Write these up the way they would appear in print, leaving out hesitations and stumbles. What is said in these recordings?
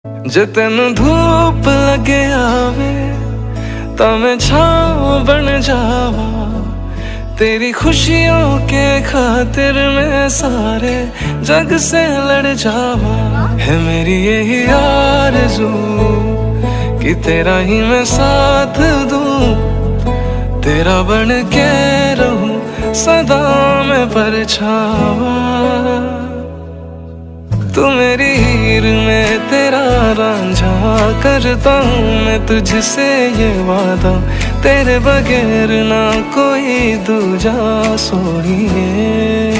जे तेनू धूप लगे आवे ता मैं छाँव बन जावा, तेरी खुशियों के खातिर मैं सारे जग से लड़ जावा। है मेरी यही आरज़ू कि तेरा ही मैं साथ दूं, तेरा बन के रहूं सदा मैं परछावा। तू मेरी हीर में तेरा रांझा, करता हूँ मैं तुझसे ये वादा, तेरे बगैर ना कोई दूजा सोनिए।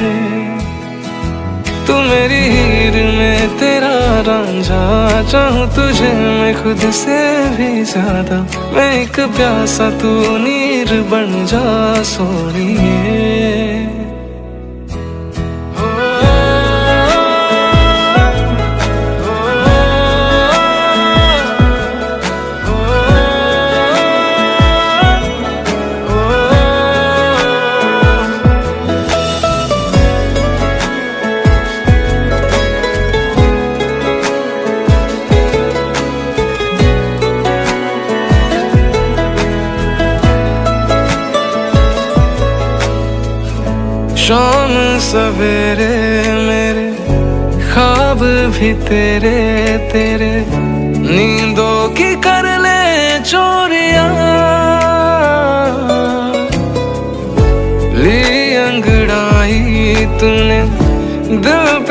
तू मेरी हीर में तेरा रांझा, चाहूँ तुझे मैं खुद से भी ज्यादा, मैं एक प्यासा तू नीर बन जा सोनिए। शाम सवेरे मेरे ख्वाब भी तेरे तेरे, नींदों की कर ले चोरियां, ली अंगड़ाई तूने दिल